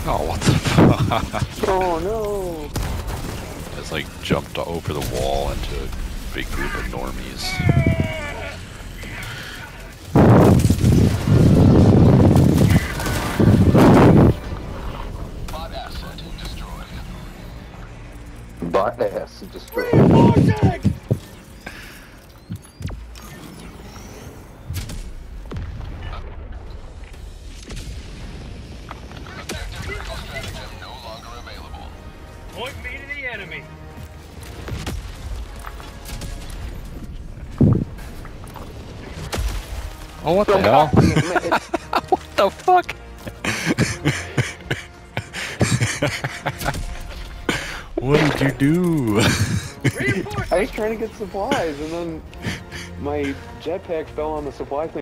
Oh, what the fuck? Oh no! It's like jumped over the wall into a big group of normies. Bot asset destroyed. Bot ass destroyed. Reinforcing! Objective critical stratagem no longer available. Point me to the enemy. Oh, what the hell? Damn it. What the fuck? What did you do? I was trying to get supplies, and then my jetpack fell on the supply thing.